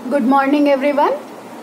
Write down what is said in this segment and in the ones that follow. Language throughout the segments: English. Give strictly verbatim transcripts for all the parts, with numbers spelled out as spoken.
Good morning everyone.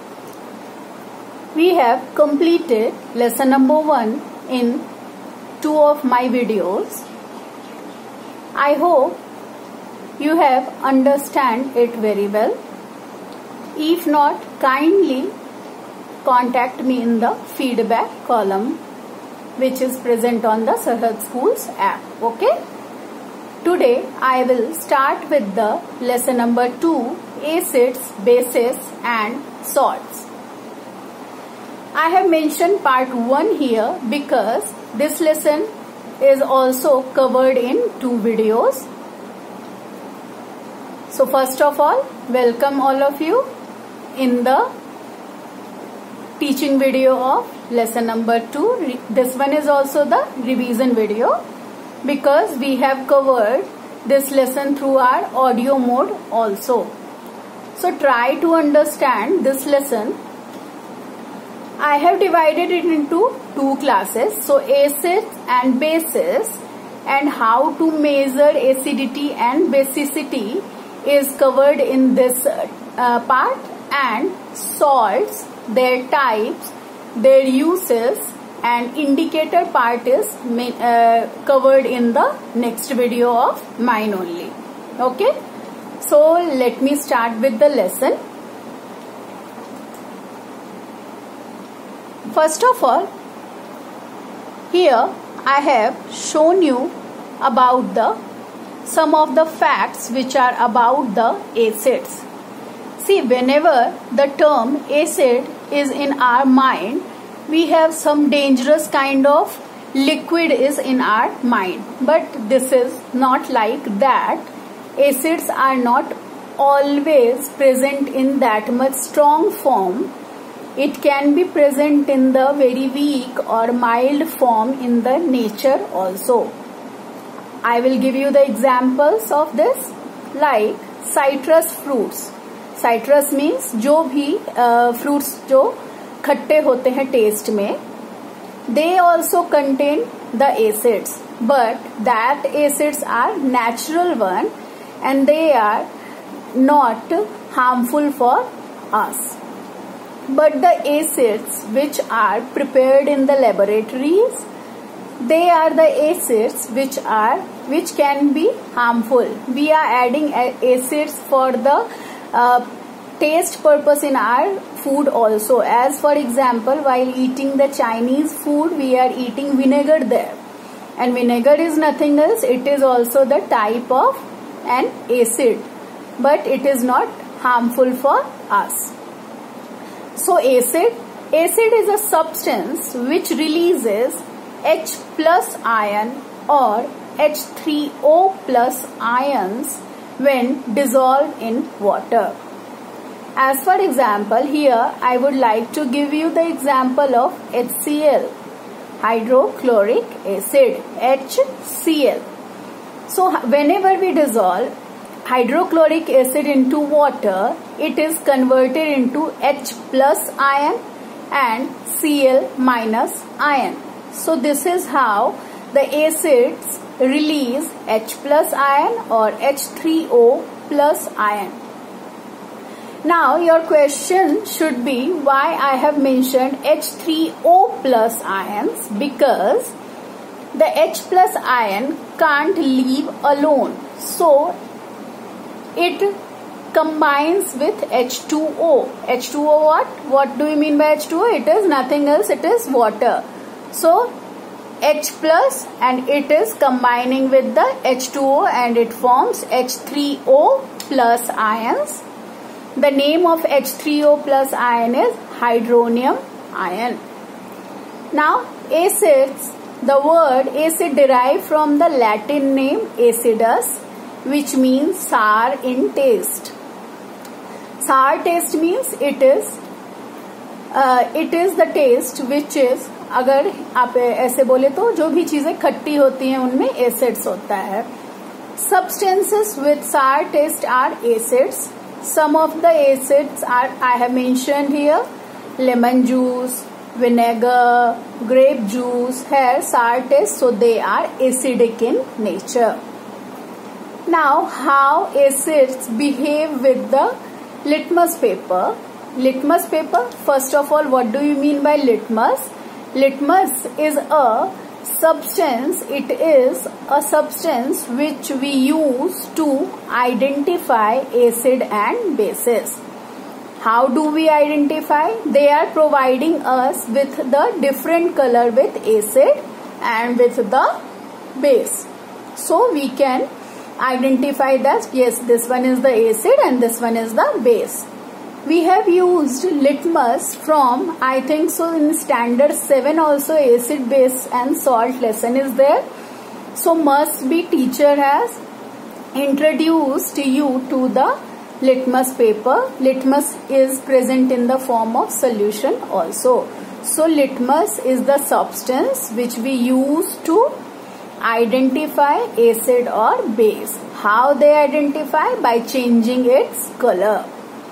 We have completed lesson number one in two of my videos. I hope you have understand it very well. If not, kindly contact me in the feedback column which is present on the Sarhad Schools app. Okay. Today I will start with the lesson number two, acids, bases and salts. I have mentioned part one here because this lesson is also covered in two videos. So first of all, welcome all of you in the teaching video of lesson number two. This one is also the revision video, because we have covered this lesson through our audio mode also. So try to understand this lesson. I have divided it into two classes. So acids and bases, and how to measure acidity and basicity is covered in this uh, part, and salts, their types, their uses and indicator part is uh, covered in the next video of mine only. Okay. So let me start with the lesson. First of all, here I have shown you about the some of the facts which are about the acids. See, whenever the term acid is in our mind, we have some dangerous kind of liquid is in our mind. But this is not like that. Acids are not always present in that much strong form. It can be present in the very weak or mild form in the nature also. I will give you the examples of this, like citrus fruits. Citrus means जो भी uh, fruits जो खट्टे होते हैं test में, they also contain the acids, but that acids are natural one and they are not harmful for us. But the acids which are prepared in the laboratories, they are the acids which are which can be harmful. We are adding acids for the uh, taste purpose in our food also. As for example, while eating the Chinese food, we are eating vinegar there, and vinegar is nothing else, it is also the type of an acid, but it is not harmful for us. So acid acid is a substance which releases H plus ion or H three O plus ions when dissolved in water. As for example, here I would like to give you the example of H C l, hydrochloric acid, H C l. So whenever we dissolve hydrochloric acid into water, it is converted into H plus ion and Cl minus ion. So this is how the acids release H plus ion or H three O plus ion. Now your question should be why I have mentioned H three O plus ions, because the H plus ion can't leave alone. So it combines with H two O. H two O what? What do you mean by H two O? It is nothing else, it is water. So H plus, and it is combining with the H two O and it forms H three O plus ions. The name of H three O plus ion is hydronium ion. Now acids, the word acid derived from the Latin name acidus, which means sour in taste. Sour taste means it is uh, it is the taste which is, अगर आप ऐसे बोले तो जो भी चीजें खट्टी होती हैं उनमें एसिड्स होता है. Substances with sour taste are acids. Some of the acids are I have mentioned here: lemon juice, vinegar, grape juice, have sour taste, so they are acidic in nature. Now, how acids behave with the litmus paper. Litmus paper, first of all, what do you mean by litmus? Litmus is a substance, it is a substance which we use to identify acid and bases. How do we identify? They are providing us with the different color with acid and with the base. So we can identify that yes, this one is the acid and this one is the base. We have used litmus from, I think so, in standard seven also acid, base and salt lesson is there. So must be teacher has introduced you to the litmus paper. Litmus is present in the form of solution also. So litmus is the substance which we use to identify acid or base. How they identify? By changing its color.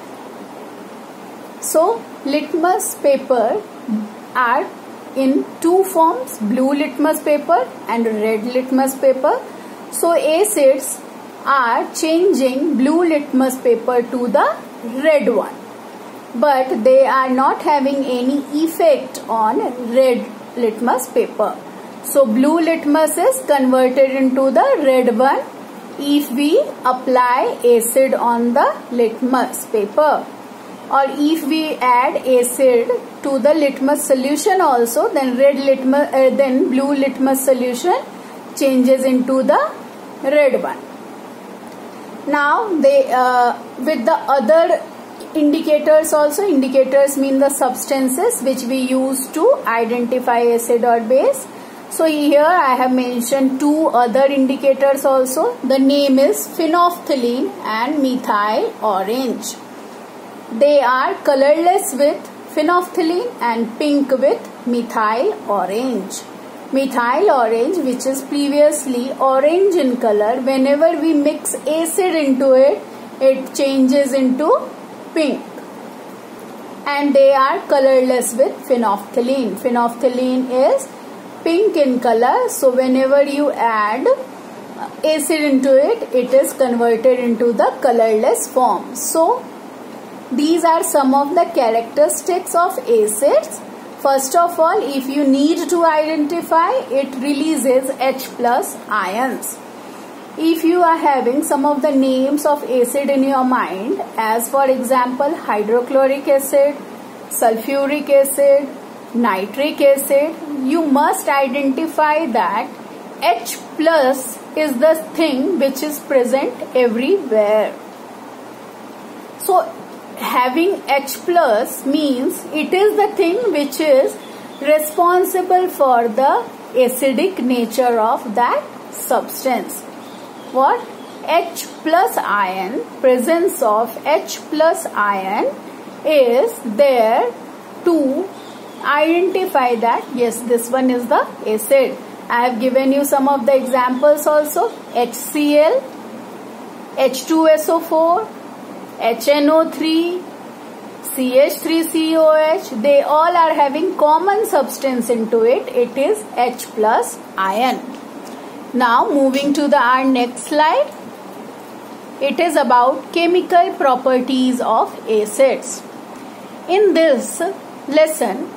So litmus paper are in two forms, blue litmus paper and red litmus paper. So acids are changing blue litmus paper to the red one, but they are not having any effect on red litmus paper. So blue litmus is converted into the red one if we apply acid on the litmus paper, or if we add acid to the litmus solution also, then red litmus uh, then blue litmus solution changes into the red one. Now they uh, with the other indicators also, indicators mean the substances which we use to identify acid or base. So here I have mentioned two other indicators also. The name is phenolphthalein and methyl orange. They are colorless with phenolphthalein and pink with methyl orange. Methyl orange, which is previously orange in color, whenever we mix acid into it, it changes into pink. And they are colorless with phenolphthalein. Phenolphthalein is pink in color, so whenever you add acid into it, it is converted into the colorless form. So these are some of the characteristics of acids. First of all, if you need to identify, it releases H plus ions. If you are having some of the names of acid in your mind, as for example hydrochloric acid, sulfuric acid, nitric acid, you must identify that H plus is the thing which is present everywhere. So having H plus means it is the thing which is responsible for the acidic nature of that substance. What? H plus ion, presence of H plus ion is there to identify that yes, this one is the acid. I have given you some of the examples also. HCl, H two S O four, H N O three, C H three C O H, they all are having common substance into it. It is H plus ion. Now moving to the our next slide. It is about chemical properties of acids. In this lesson,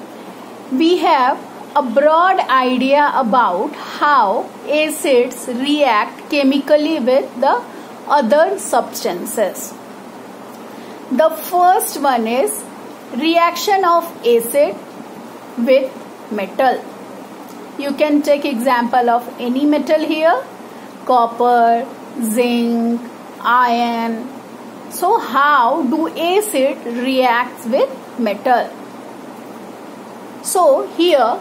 we have a broad idea about how acids react chemically with the other substances. The first one is reaction of acid with metal. You can take example of any metal here, copper, zinc, iron. So how do acid reacts with metal? So here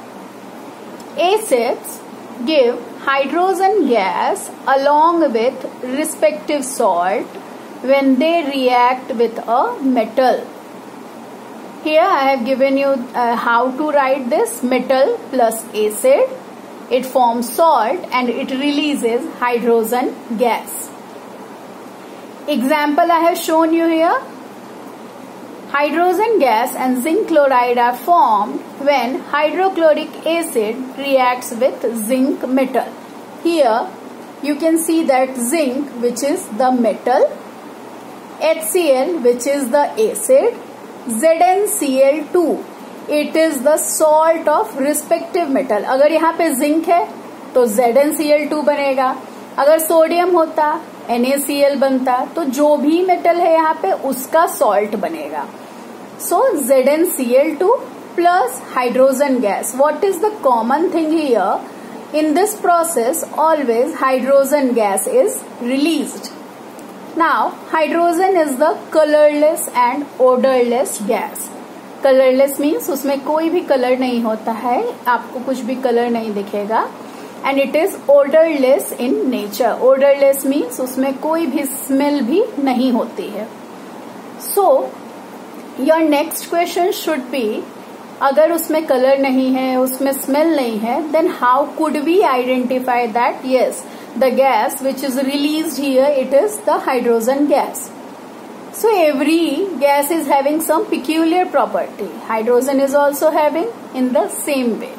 acids give hydrogen gas along with respective salt when they react with a metal. Here I have given you uh, how to write this. Metal plus acid, it forms salt and it releases hydrogen gas. Example I have shown you here. Hydrogen gas and zinc chloride are formed when hydrochloric acid reacts with zinc metal. Here you can see that zinc, which is the metal, H C l which is the acid, Z n C l two it is the salt of respective metal. अगर यहाँ पे zinc है तो Z n C l two बनेगा, अगर sodium होता N a C l बनता, तो जो भी मेटल है यहाँ पे उसका सॉल्ट बनेगा. So Z n C l two plus hydrogen gas. What is the common thing here? In this process always hydrogen gas is released. Now hydrogen is the colorless and odorless gas. Colorless means उसमें कोई भी colour नहीं होता है, आपको कुछ भी colour नहीं दिखेगा. And it is odorless in nature. Odorless means उसमें कोई भी स्मेल भी नहीं होती है. So your next question should be, अगर उसमें कलर नहीं है, उसमें स्मेल नहीं है, then how could we identify that yes, the gas which is released here, it is the hydrogen gas. So every gas is having some peculiar property. Hydrogen is also having in the same way.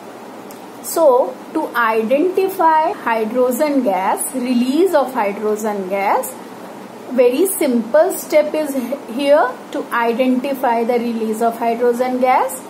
So to identify hydrogen gas, release of hydrogen gas, very simple step is here to identify the release of hydrogen gas.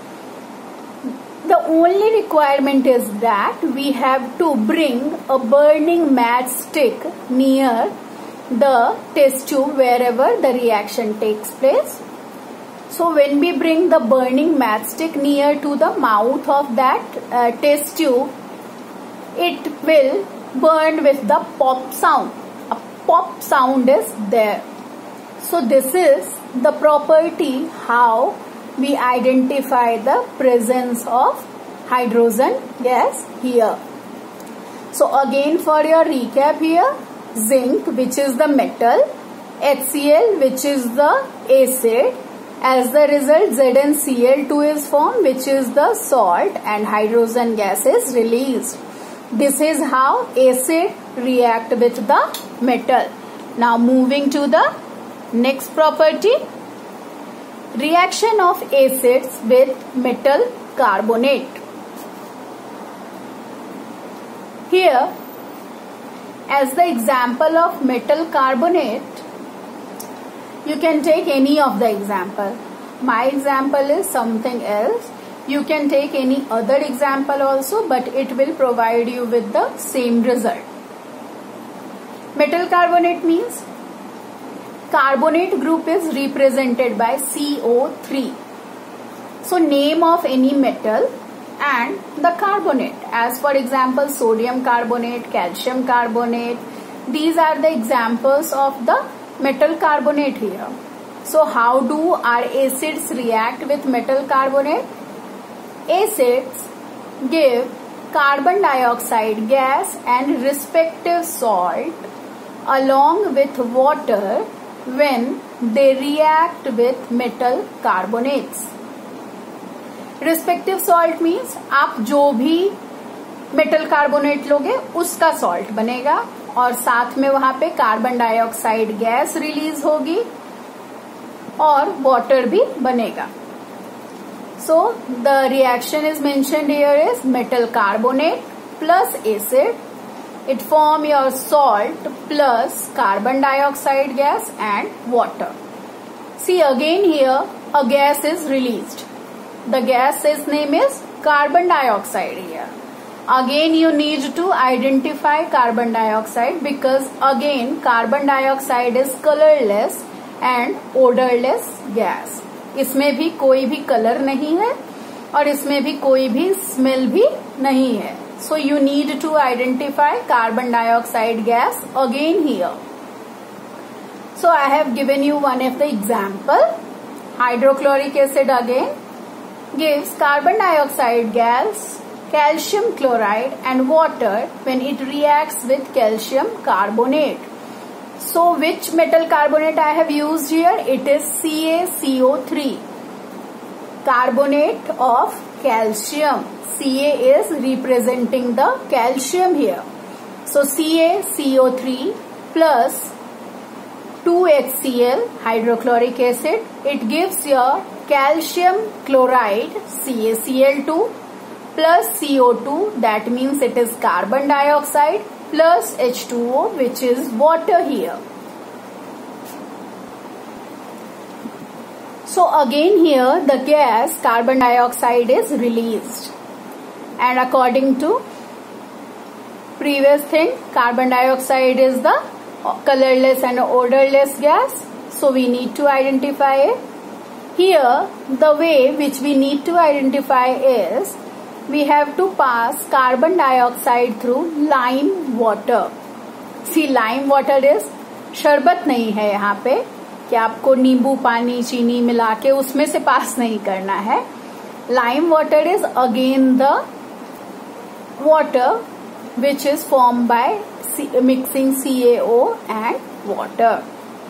The only requirement is that we have to bring a burning matchstick near the test tube wherever the reaction takes place. So when we bring the burning matchstick near to the mouth of that uh, test tube, it will burn with the pop sound. A pop sound is there. So this is the property how we identify the presence of hydrogen gas here. So again for your recap here, zinc which is the metal, H C l which is the acid, as the result Z n C l two is formed which is the salt and hydrogen gas is released. This is how acid react with the metal. Now moving to the next property, reaction of acids with metal carbonate. Here as the example of metal carbonate, you can take any of the example. My example is something else. You can take any other example also, but it will provide you with the same result. Metal carbonate means carbonate group is represented by C O three. So name of any metal and the carbonate, as for example sodium carbonate, calcium carbonate, these are the examples of the metal carbonate here. So how do our acids react with metal carbonate? Acids give carbon dioxide gas and respective salt along with water when they react with metal carbonates. Respective salt means आप जो भी metal carbonate लोगे उसका salt बनेगा और साथ में वहां पे कार्बन डाइऑक्साइड गैस रिलीज होगी और वाटर भी बनेगा. So the reaction is mentioned here is metal carbonate plus acid. It form your salt plus carbon dioxide gas and water. See again here a gas is released. The gas's name is carbon dioxide here. Again you need to identify carbon dioxide because again carbon dioxide is colorless and odorless gas. इसमें भी कोई भी colour नहीं है और इसमें भी कोई भी स्मेल भी नहीं है. So you need to identify carbon dioxide gas again here. So I have given you one of the example. Hydrochloric acid again gives carbon dioxide gas, calcium chloride and water when it reacts with calcium carbonate. So which metal carbonate I have used here? It is C a C O three. Carbonate of calcium. C a is representing the calcium here. So C a C O three plus two H C l hydrochloric acid. It gives your calcium chloride C a C l two plus C O two, that means it is carbon dioxide plus H two O which is water here. So again here the gas carbon dioxide is released, and according to previous thing, carbon dioxide is the colorless and odorless gas, so we need to identify it. Here the way which we need to identify is we have to pass carbon dioxide through lime water. See, lime water is, शरबत नहीं है यहाँ पे कि आपको नींबू पानी चीनी मिला के उसमें से पास नहीं करना है. Lime water is again the water which is formed by mixing C A O and water.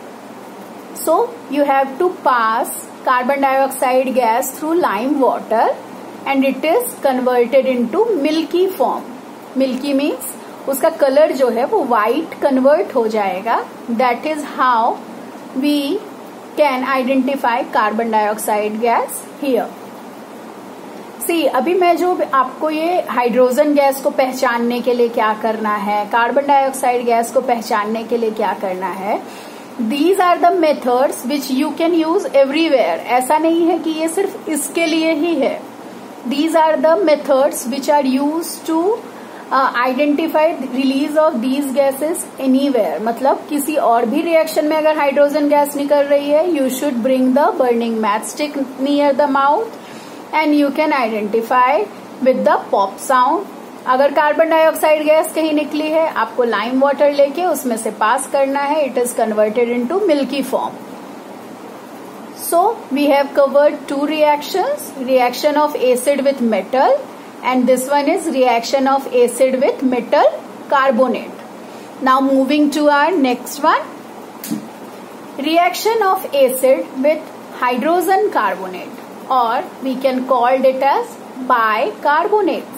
So you have to pass carbon dioxide gas through lime water and it is converted into milky form. Milky means उसका colour जो है वो white convert हो जाएगा. That is how we can identify carbon dioxide gas here. See, अभी मैं जो आपको ये हाइड्रोजन गैस को पहचानने के लिए क्या करना है, कार्बन डाइऑक्साइड गैस को पहचानने के लिए क्या करना है, These are the methods which you can use everywhere. ऐसा नहीं है कि ये सिर्फ इसके लिए ही है. These are the methods which are used to uh, identify release of these gases anywhere. मतलब किसी और भी रिएक्शन में अगर हाइड्रोजन गैस निकल रही है, you should bring the burning matchstick near the mouth and you can identify with the pop sound. अगर कार्बन डाइऑक्साइड गैस कहीं निकली है, आपको लाइम वाटर लेके उसमें से पास करना है. It is converted into milky form. So we have covered two reactions, reaction of acid with metal and this one is reaction of acid with metal carbonate. Now moving to our next one, reaction of acid with hydrogen carbonate, or we can call it as bicarbonates.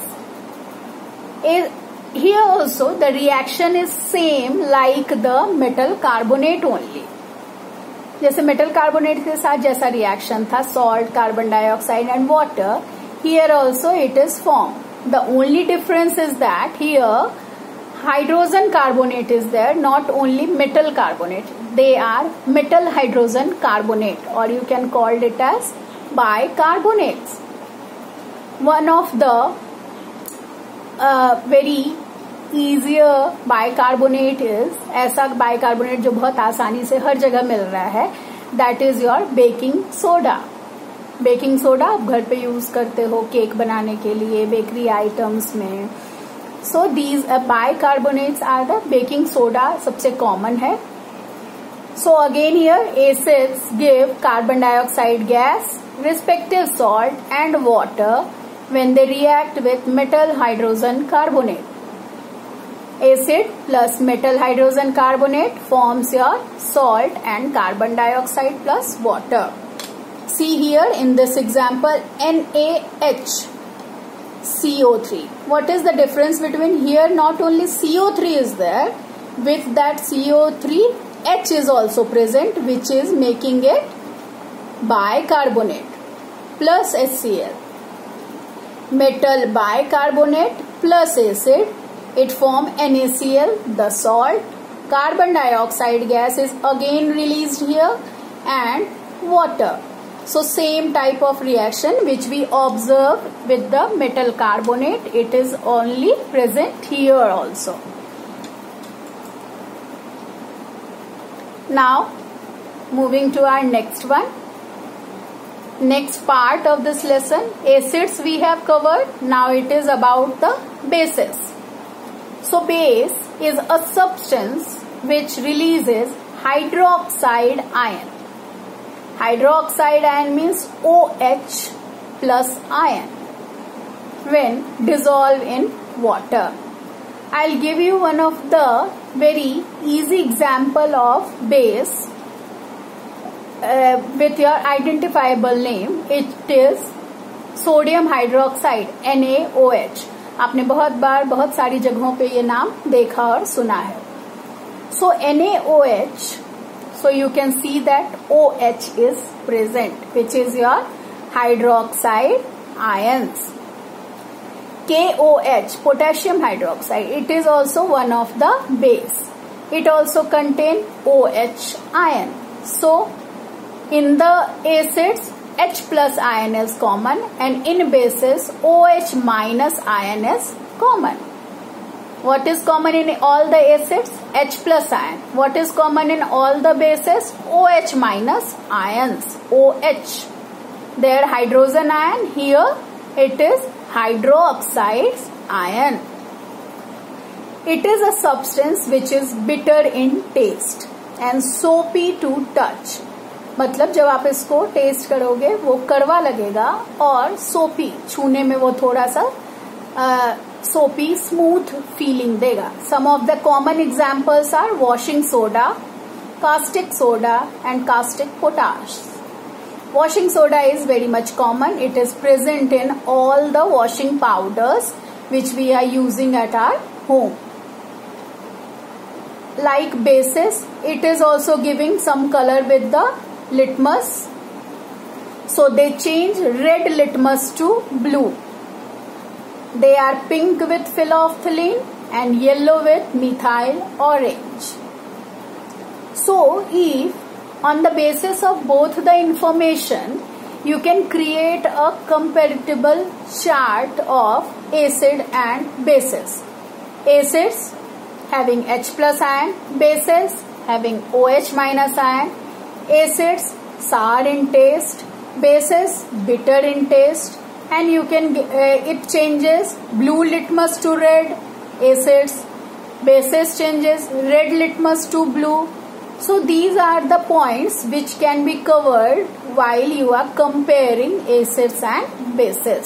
Here also the reaction is same like the metal carbonate only. जैसे metal carbonate के साथ जैसा reaction था, salt, carbon dioxide and water, here also it is formed. The only difference is that here hydrogen carbonate is there, not only metal carbonate. They are metal hydrogen carbonate, or you can call it as bicarbonates. One of the uh, very easier bicarbonate is, ऐसा bicarbonate जो बहुत आसानी से हर जगह मिल रहा है, that is your baking soda. Baking soda आप घर पे यूज करते हो केक बनाने के लिए, बेकरी आइटम्स में. So these bicarbonates are the baking soda, सबसे कॉमन है. So again here acids give carbon dioxide gas, respective salt and water when they react with metal hydrogen carbonate. Acid plus metal hydrogen carbonate forms your salt and carbon dioxide plus water. See here in this example N A H C O three. What is the difference between here? Not only C O three is there, with that C O three H is also present, which is making it bicarbonate plus HCl. Metal bicarbonate plus acid, it form NaCl, the salt. Carbon dioxide gas is again released here and water. So same type of reaction which we observe with the metal carbonate, it is only present here also. Now moving to our next one, next part of this lesson, acids we have covered. Now it is about the bases. So base is a substance which releases hydroxide ion. Hydroxide ion means OH plus ion when dissolved in water. I'll give you one of the very easy example of base uh, with your identifiable name. It is sodium hydroxide, N A O H. आपने बहुत बार बहुत सारी जगहों पे ये नाम देखा और सुना है. So N A O H, so you can see that OH is present, which is your hydroxide ions. K O H, potassium hydroxide, it is also one of the base. It also contains OH ion. So In the acids, H plus ion is common, and in bases, OH minus ion is common. What is common in all the acids? H plus ion. What is common in all the bases? OH minus ions. OH. There hydrogen ion. Here it is hydroxides ion. It is a substance which is bitter in taste and soapy to touch. मतलब जब आप इसको test करोगे वो कड़वा लगेगा और सोपी, छूने में वो थोड़ा सा सोपी स्मूथ फीलिंग देगा. Some of the common examples are washing soda, caustic soda and caustic potash. Washing soda is very much common. It is present in all the washing powders which we are using at our home. Like bases, it is also giving some color with the litmus. So they change red litmus to blue. They are pink with phenolphthalein and yellow with methyl orange. So if on the basis of both the information, you can create a comparable chart of acid and bases. Acids having H plus ion, bases having OH minus ion. Acids sour in taste, bases bitter in taste, and you can uh, it changes blue litmus to red. Acids, bases changes red litmus to blue. So these are the points which can be covered while you are comparing acids and bases.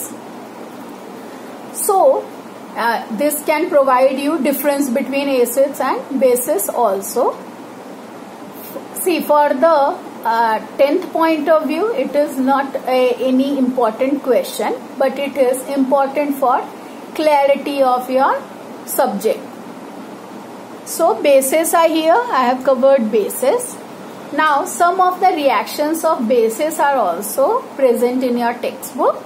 So uh, this can provide you difference between acids and bases also. See, for the uh, tenth point of view, it is not a, any important question, but it is important for clarity of your subject. So bases are here. I have covered bases. Now some of the reactions of bases are also present in your textbook.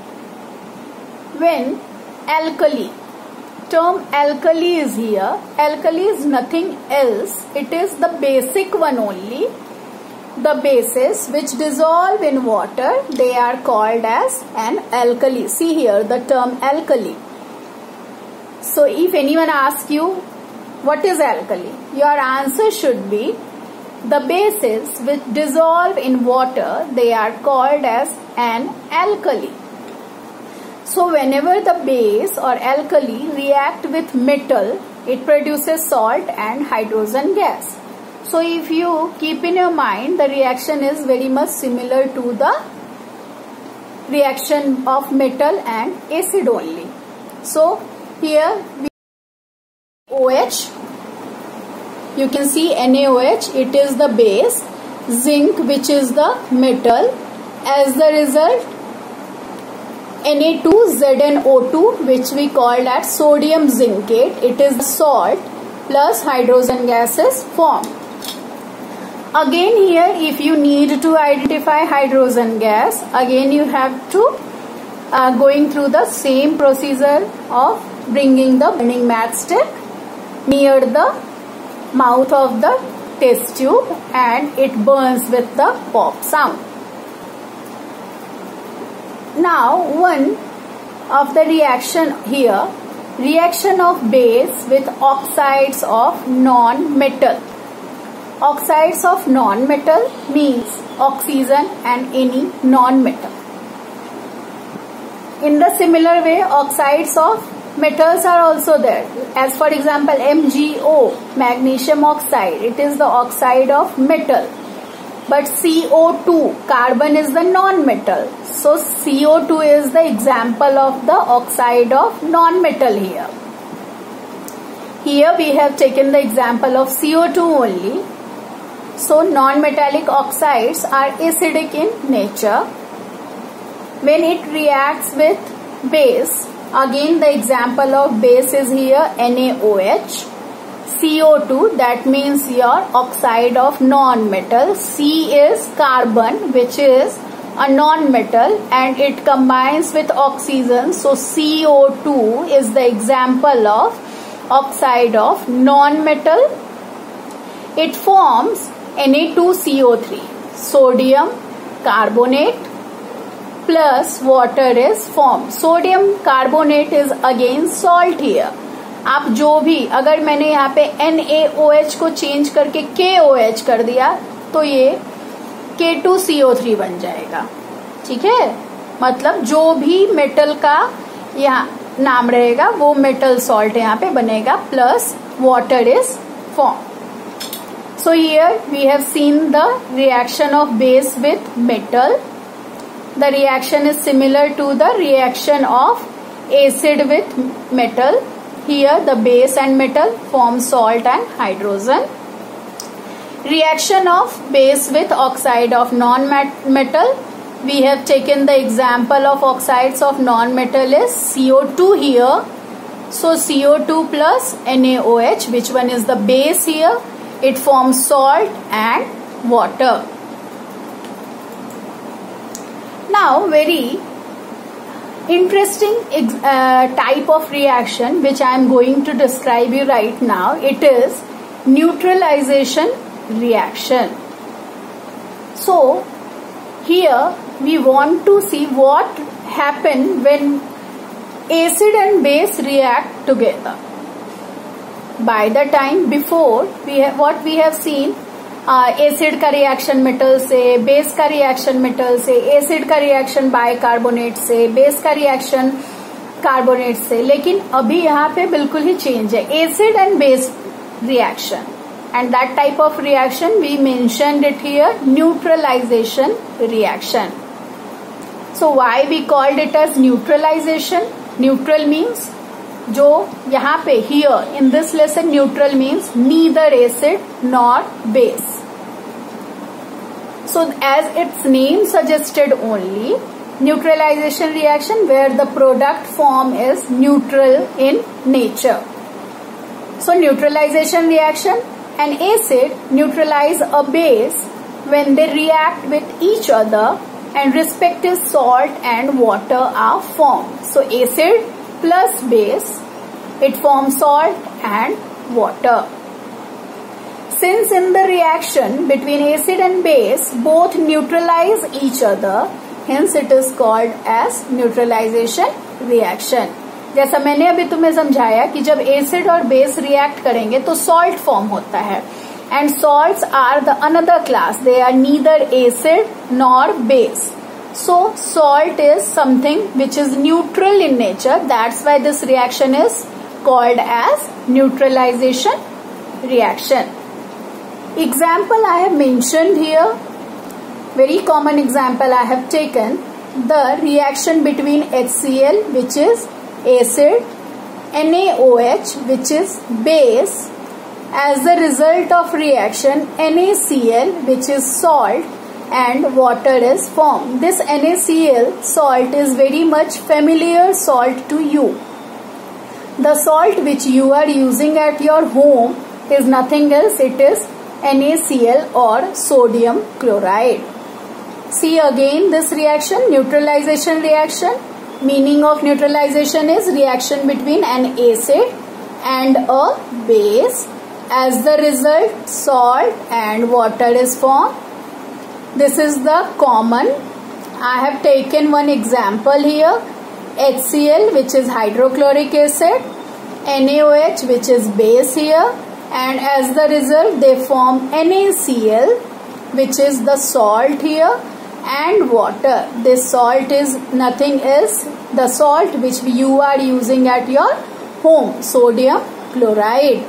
When alkali, term alkali is here. Alkali is nothing else. It is the basic one only. The bases which dissolve in water, they are called as an alkali. See here the term alkali. So if anyone asks you, what is alkali? Your answer should be the bases which dissolve in water, they are called as an alkali. So whenever the base or alkali react with metal, it produces salt and hydrogen gas. So if you keep in your mind, the reaction is very much similar to the reaction of metal and acid only. So here we OH, you can see NaOH, it is the base, zinc which is the metal, as the result N A two Z n O two which we called as sodium zincate, it is salt plus hydrogen gas is formed. Again here if you need to identify hydrogen gas, again you have to uh, going through the same procedure of bringing the burning matchstick near the mouth of the test tube and it burns with the pop sound. Now one of the reaction here, reaction of base with oxides of non-metal. Oxides of non-metal means oxygen and any non-metal. In the similar way, oxides of metals are also there. As for example, M g O, magnesium oxide, it is the oxide of metal. But C O two, carbon is the non-metal. So C O two is the example of the oxide of non-metal here. Here we have taken the example of C O two only. So non-metallic oxides are acidic in nature. When it reacts with base, again the example of base is here NaOH. C O two, that means your oxide of non-metal. C is carbon, which is a non-metal, and it combines with oxygen. So C O two is the example of oxide of non-metal. It forms N A two C O three. sodium carbonate plus water is formed. Sodium carbonate is again salt here. आप जो भी, अगर मैंने यहाँ पे N A O H को change करके K O H कर दिया तो ये K two C O three बन जाएगा. ठीक है, मतलब जो भी मेटल का यहाँ नाम रहेगा वो मेटल सॉल्ट यहाँ पे बनेगा plus water is form. So here we have seen the reaction of base with metal. The reaction is similar to the reaction of acid with metal. Here the base and metal form salt and hydrogen. Reaction of base with oxide of non-metal. We have taken the example of oxides of non-metal is C O two here. So C O two plus N A O H, which one is the base here? It forms salt and water. Now very interesting uh, type of reaction which I am going to describe you right now. It is neutralization reaction. So here we want to see what happen when acid and base react together. By the time before we have what we have seen, acid का reaction metal से, base का reaction metal से, acid का reaction bicarbonate से, base का reaction carbonate से. लेकिन अभी यहाँ पे बिल्कुल ही चेंज है, acid and base reaction, and that type of reaction we mentioned it here neutralization reaction. So why we called it as neutralization? Neutral means जो यहाँ पे here in this lesson neutral means neither acid nor base. So as its name suggested only, neutralization reaction where the product form is neutral in nature. So neutralization reaction, an acid neutralize a base when they react with each other and respective salt and water are formed. So acid plus base, it forms salt and water. Since in the reaction between acid and base both neutralize each other, hence it is called as neutralization reaction. जैसा मैंने अभी तुम्हें समझाया कि जब acid और base react करेंगे तो सॉल्ट फॉर्म होता है, and salts are the another class, they are neither acid nor base. So salt is something which is neutral in nature, that's why this reaction is called as neutralization reaction. Example I have mentioned here, very common example I have taken, the reaction between HCl which is acid, NaOH which is base. As the result of reaction, NaCl which is salt and water is formed. This NaCl salt is very much familiar salt to you. The salt which you are using at your home is nothing else, it is NaCl or sodium chloride. See again this reaction, neutralization reaction. Meaning of neutralization is reaction between an acid and a base. As the result, salt and water is formed. This is the common. I have taken one example here. HCl which is hydrochloric acid, NaOH which is base here, and as the result they form NaCl which is the salt here and water. This salt is nothing else, the salt which you are using at your home, sodium chloride.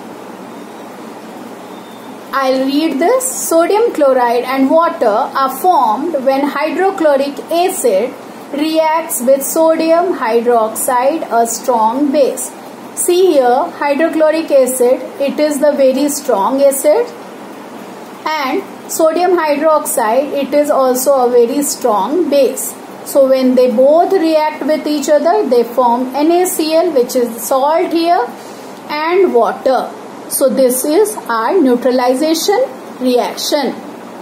I'll read this. Sodium chloride and water are formed when hydrochloric acid reacts with sodium hydroxide, a strong base. See here, hydrochloric acid, it is the very strong acid, and sodium hydroxide, it is also a very strong base. So when they both react with each other, they form NaCl which is salt here and water. So this is our neutralization reaction.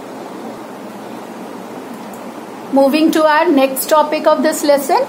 Moving to our next topic of this lesson.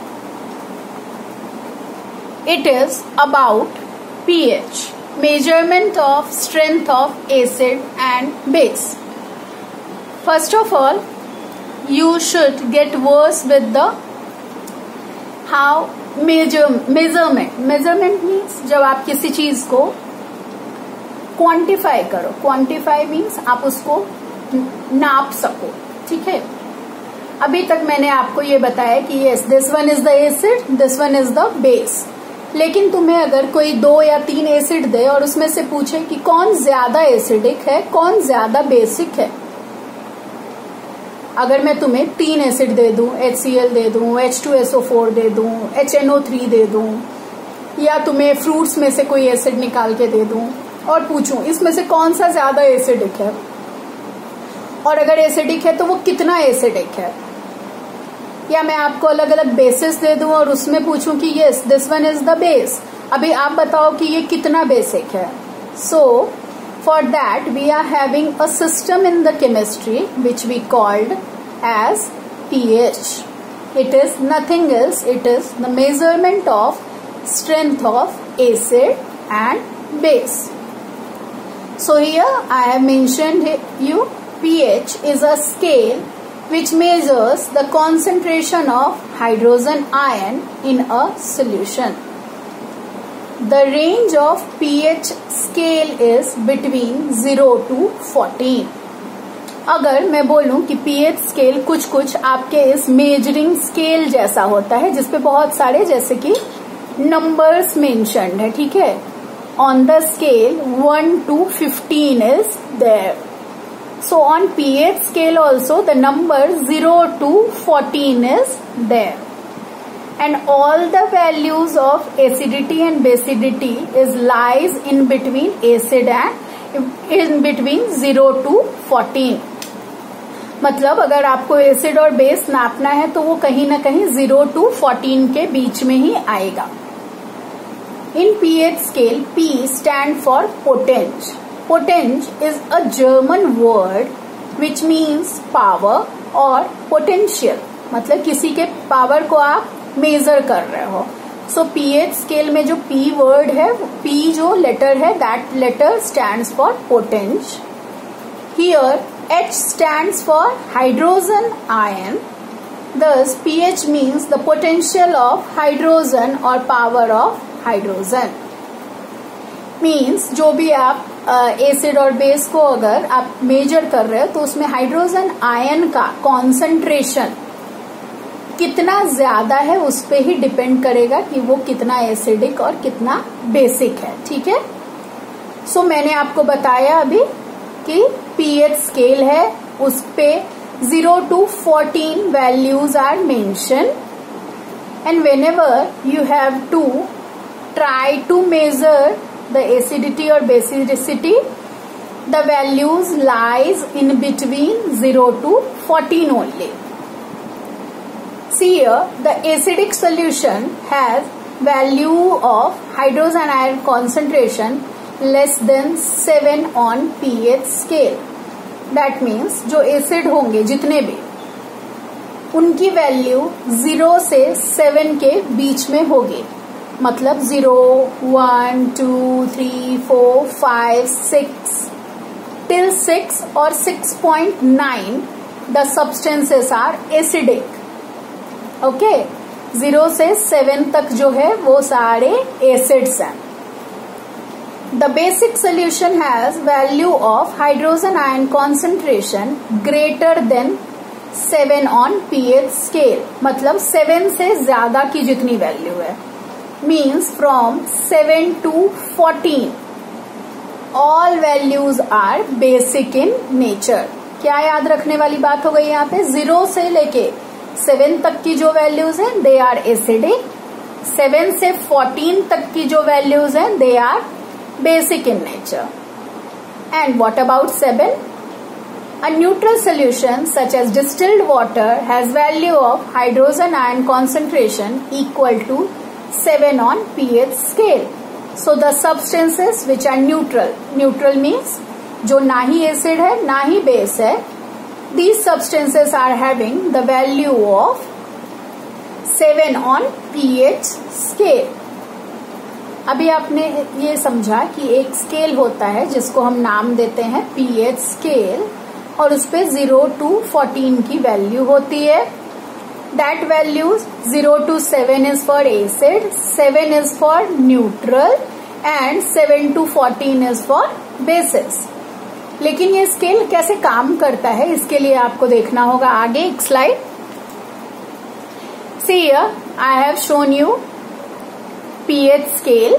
It is about pH, measurement of strength of acid and base. First of all, you should get versed with the how measure measurement. Measurement means जब आप किसी चीज को quantify करो. Quantify means आप उसको नाप सको. ठीक है. अभी तक मैंने आपको ये बताया कि yes this one is the acid, this one is the base. लेकिन तुम्हें अगर कोई दो या तीन एसिड दे और उसमें से पूछे कि कौन ज्यादा एसिडिक है, कौन ज्यादा बेसिक है. अगर मैं तुम्हें तीन एसिड दे दूं, एच सी एल दे दूं, H two S O four दे दूं, एच एन ओ थ्री दे दूं, या तुम्हें फ्रूट्स में से कोई एसिड निकाल के दे दूं और पूछूं इसमें से कौन सा ज्यादा एसिडिक है, और अगर एसिडिक है तो वो कितना एसिडिक है. या मैं आपको अलग अलग बेसिस दे दूं और उसमें पूछूं कि yes this one is the base, अभी आप बताओ कि ये कितना बेसिक है. So for that we are having a system in the chemistry which we called as pH. It is nothing else, it is the measurement of strength of acid and base. So here I have mentioned you pH is a scale which measures the concentration of hydrogen ion in a solution. The range of pH scale is between zero to fourteen. अगर मैं बोलूं कि pH scale कुछ कुछ आपके इस measuring scale जैसा होता है जिसपे बहुत सारे जैसे कि नंबर्स मेंशन्ड है. ठीक है. On the scale one to fifteen is there. So on pH scale also the number zero to fourteen is there. And all the values of acidity and basicity is lies in between acid and in between zero to fourteen. मतलब अगर आपको acid और base नापना है तो वो कहीं ना कहीं zero to fourteen के बीच में ही आएगा. In pH scale, P stand for potenge. Potenge is a German word which means power or potential. मतलब किसी के पावर को आप मेजर कर रहे हो. So pH scale में जो P word है, P जो लेटर है, that letter stands for potenge. Here H stands for hydrogen ion. Thus pH means the potential of hydrogen or power of hydrogen. Means जो भी आप एसिड और base को अगर आप मेजर कर रहे हो तो उसमें हाइड्रोजन आयन का कॉन्सेंट्रेशन कितना ज्यादा है उस पे ही डिपेंड करेगा कि वो कितना एसिडिक और कितना बेसिक है. ठीक है. सो so, मैंने आपको बताया अभी कि पीएच स्केल है, उस पे zero to fourteen values are mention. And whenever you have to try to measure the acidity or basicity, the values lies in between zero to fourteen only. See here, the acidic solution has value of hydrogen ion concentration less than seven on pH scale. That means जो acid होंगे जितने भी उनकी value zero से seven के बीच में होगी. मतलब zero, one, two, three, four, five, six till six और six point nine the substances are acidic. Okay. Zero से सेवन तक जो है वो सारे एसिड्स हैं. The basic solution has value of hydrogen ion concentration greater than seven on pH scale. मतलब seven से ज्यादा की जितनी वैल्यू है, means from seven to fourteen all values are basic in nature. क्या याद रखने वाली बात हो गई यहाँ पे? जीरो से लेके सेवन तक की जो वैल्यूज हैं दे आर एसिडिक. सेवन से फोर्टीन तक की जो वैल्यूज हैं they are basic in nature. And what about seven? A neutral solution such as distilled water has value of hydrogen ion concentration equal to seven on pH scale. So the substances which are neutral, neutral means जो ना ही acid है ना ही base है, these substances are having the value of seven on pH scale. अभी आपने ये समझा कि एक स्केल होता है जिसको हम नाम देते हैं पीएच स्केल, और उस पे जीरो टू फोर्टीन की वैल्यू होती है. That values zero to seven is for acid, seven is for neutral and seven to fourteen is for basis. लेकिन ये स्केल कैसे काम करता है इसके लिए आपको देखना होगा आगे एक slide. See here, I have shown you pH scale.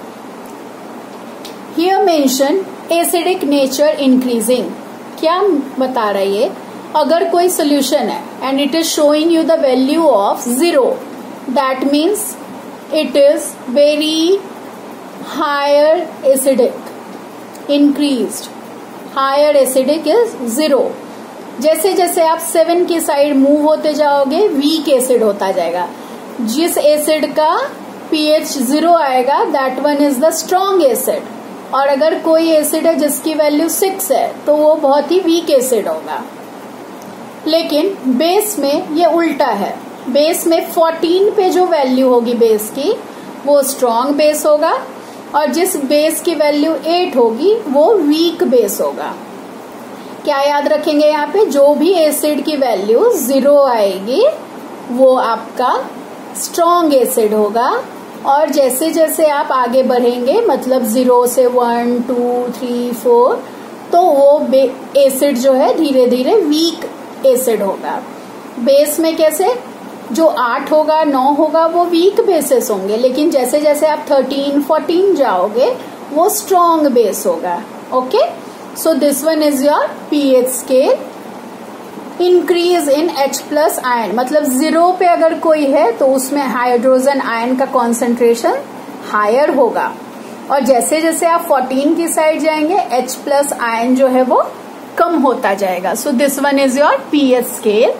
Here mention acidic nature increasing. क्या बता रहा है ये? अगर कोई solution है and it is showing you the value of zero, that means it is very higher acidic, increased. Higher acidic is zero. जैसे जैसे आप सेवन की साइड मूव होते जाओगे वीक एसिड होता जाएगा. जिस एसिड का पीएच जीरो आएगा that one is the strong acid. और अगर कोई एसिड है जिसकी वैल्यू सिक्स है तो वो बहुत ही वीक एसिड होगा. लेकिन बेस में ये उल्टा है. बेस में फोर्टीन पे जो वैल्यू होगी बेस की वो स्ट्रॉन्ग बेस होगा और जिस बेस की वैल्यू एट होगी वो वीक बेस होगा. क्या याद रखेंगे यहाँ पे? जो भी एसिड की वैल्यू जीरो आएगी वो आपका स्ट्रॉन्ग एसिड होगा और जैसे जैसे आप आगे बढ़ेंगे मतलब जीरो से वन टू थ्री फोर तो वो एसिड जो है धीरे धीरे वीक एसिड होगा. बेस में कैसे? जो आठ होगा नौ होगा वो वीक बेसिस होंगे लेकिन जैसे जैसे आप थर्टीन फोर्टीन जाओगे वो स्ट्रॉन्ग बेस होगा. Okay, so this one is your pH scale. Increase in H plus ion मतलब जीरो पे अगर कोई है तो उसमें हाइड्रोजन आयन का कॉन्सेंट्रेशन हायर होगा और जैसे जैसे आप फोर्टीन की साइड जाएंगे H plus आयन जो है वो कम होता जाएगा. So this one is your pH scale.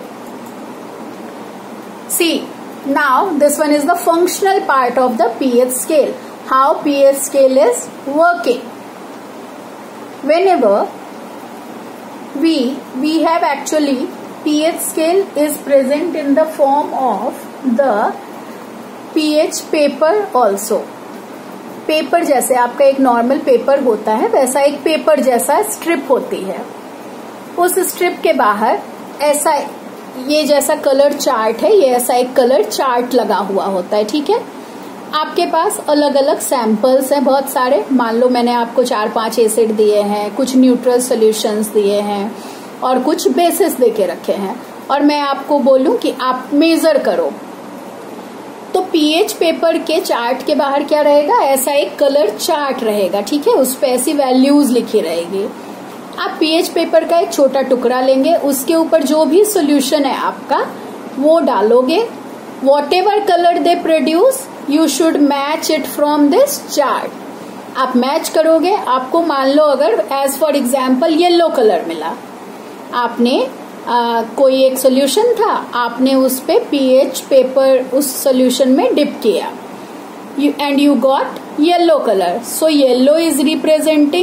See, now this one is the functional part of the pH scale. How pH scale is working. Whenever we we have actually pH scale is present in the form of the pH paper also. Paper जैसे आपका एक normal paper होता है वैसा एक paper जैसा strip होती है. उस स्ट्रिप के बाहर ऐसा ये जैसा कलर चार्ट है, ये ऐसा एक कलर चार्ट लगा हुआ होता है. ठीक है, आपके पास अलग अलग सैंपल्स हैं बहुत सारे. मान लो मैंने आपको चार पांच एसिड दिए हैं, कुछ न्यूट्रल सॉल्यूशंस दिए हैं और कुछ बेसिस देके रखे हैं और मैं आपको बोलूं कि आप मेजर करो तो पीएच पेपर के चार्ट के बाहर क्या रहेगा? ऐसा एक कलर चार्ट रहेगा. ठीक है, उस पर ऐसी वैल्यूज लिखी रहेगी. आप पीएच पेपर का एक छोटा टुकड़ा लेंगे, उसके ऊपर जो भी सॉल्यूशन है आपका वो डालोगे. Whatever colour they produce you should match it from this chart. आप मैच करोगे. आपको मान लो अगर as for example yellow colour मिला, आपने आ, कोई एक सॉल्यूशन था, आपने उस पे पीएच पेपर उस सॉल्यूशन में डिप किया and you got yellow colour. So yellow is representing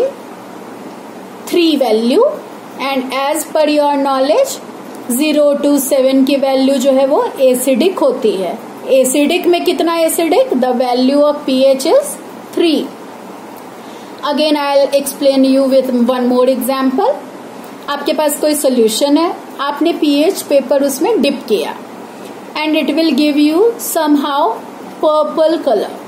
three value and as per your knowledge zero to seven की वैल्यू जो है वो एसिडिक होती है. एसिडिक में कितना acidic? The value of pH is three. Again I will explain you with one more example. आपके पास कोई सोल्यूशन है, आपने पीएच पेपर उसमें डिप किया and it will give you somehow purple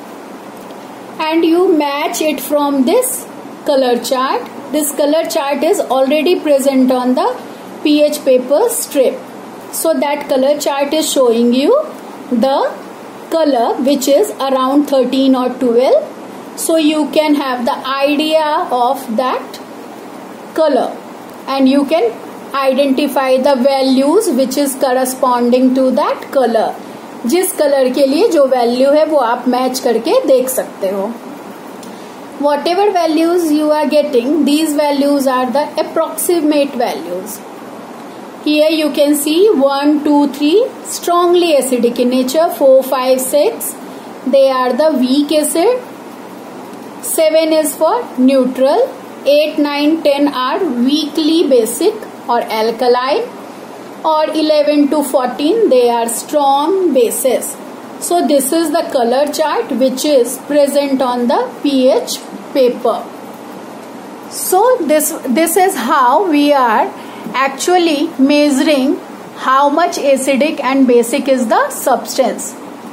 colour and you match it from this colour chart. This colour chart is already present on the pH paper strip. So that color chart is showing you the color which is around thirteen or twelve. So you can have the idea of that color and you can identify the values which is corresponding to that color. जिस colour के लिए जो value है वो आप match करके देख सकते हो. Whatever values you are getting, these values are the approximate values. Here you can see one, two, three strongly acidic in nature. four, five, six they are the weak acid. seven is for neutral. eight, nine, ten are weakly basic or alkaline. Or eleven to fourteen they are strong bases. So this is the color chart which is present on the pH paper. So this this is how we are actually measuring how much acidic and basic is the substance.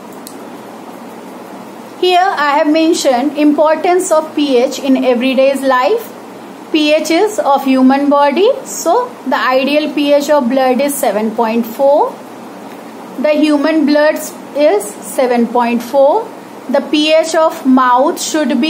Here I have mentioned importance of pH in everyday's life. pH is of human body, so the ideal pH of blood is seven point four. The human blood is seven point four. The pH of mouth should be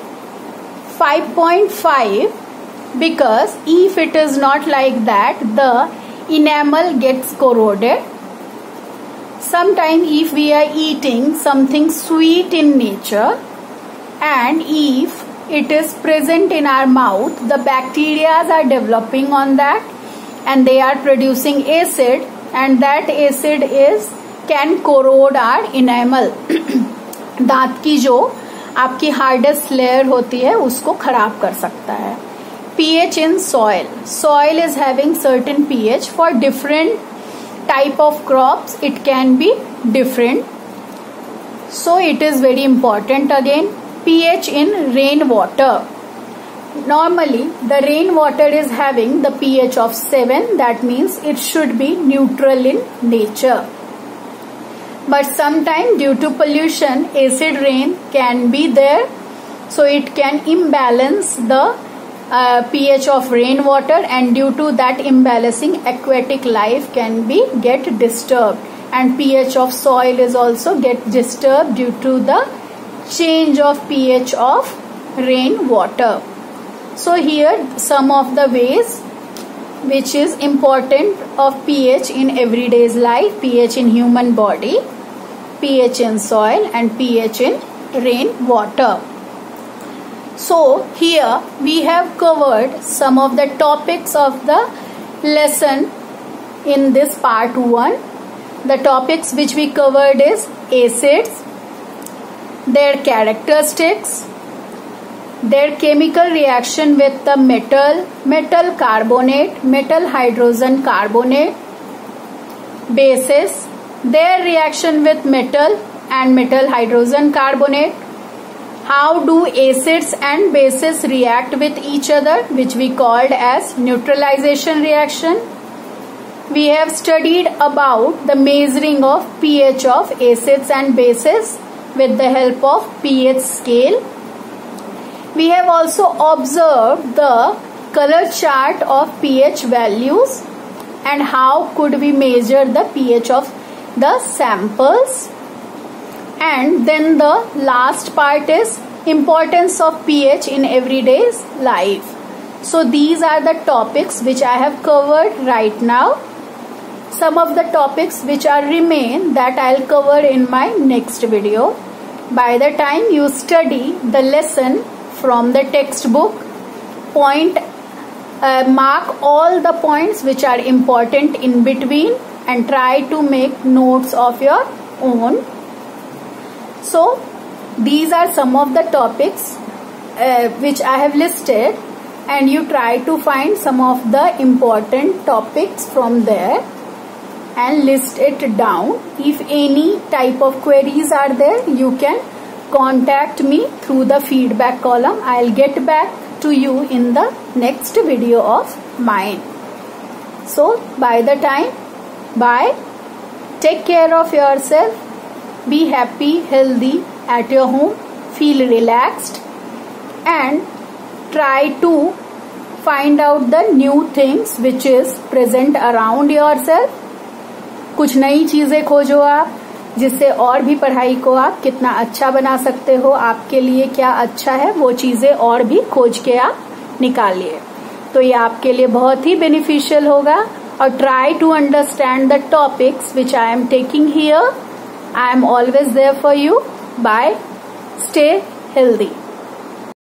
five point five, because if it is not like that, the enamel gets corroded. Sometimes if we are eating something sweet in nature and if it is present in our mouth, the bacteria are developing on that and they are producing acid, and that acid is can corrode our enamel. दांत की जो आपकी hardest layer होती है उसको खराब कर सकता है. pH in soil. Soil is having certain pH. For different type of crops it can be different, so it is very important. Again, pH in rainwater. Normally the rainwater is having the pH of seven, that means it should be neutral in nature. But sometimes due to pollution, acid rain can be there, so it can imbalance the uh, pH of rainwater, and due to that imbalancing, aquatic life can be get disturbed, and pH of soil is also get disturbed due to the change of pH of rainwater. So here some of the ways which is important of pH in everyday's life: pH in human body, pH in soil, and pH in rainwater. So here we have covered some of the topics of the lesson in this part one. The topics which we covered is acids, their characteristics, their chemical reaction with the metal, metal carbonate, metal hydrogen carbonate, bases, their reaction with metal and metal hydrogen carbonate, how do acids and bases react with each other, which we called as neutralization reaction. We have studied about the measuring of pH of acids and bases with the help of pH scale. We have also observed the color chart of pH values and how could we measure the pH of the samples. And then the last part is importance of pH in everyday's life. So these are the topics which I have covered right now. Some of the topics which are remain, that I'll cover in my next video. By the time you study the lesson from the textbook, point uh, mark all the points which are important in between and try to make notes of your own. So these are some of the topics uh, which I have listed, and you try to find some of the important topics from there and list it down. If any type of queries are there, you can contact me through the feedback column. I'll get back to you in the next video of mine. So by the time, bye. Take care of yourself. Be happy, healthy at your home. Feel relaxed and try to find out the new things which is present around yourself. कुछ नई चीजें खोजो आप, जिससे और भी पढ़ाई को आप कितना अच्छा बना सकते हो, आपके लिए क्या अच्छा है वो चीजें और भी खोज के आप निकालिए. तो ये आपके लिए बहुत ही बेनिफिशियल होगा. और try to understand the topics which I am taking here. I am always there for you. Bye. Stay healthy.